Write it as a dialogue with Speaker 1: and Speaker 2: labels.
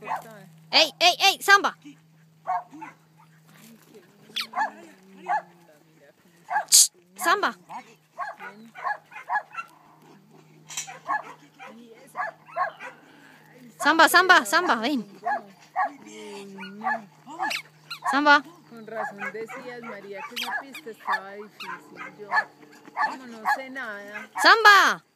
Speaker 1: ¡Ey, ey, ey! ¡Samba! ¡Shh! ¡Samba! Samba, Samba, Samba, ven. Samba.
Speaker 2: Con razón decías, María, que esa pista estaba difícil. Yo, como no sé nada.
Speaker 1: Samba.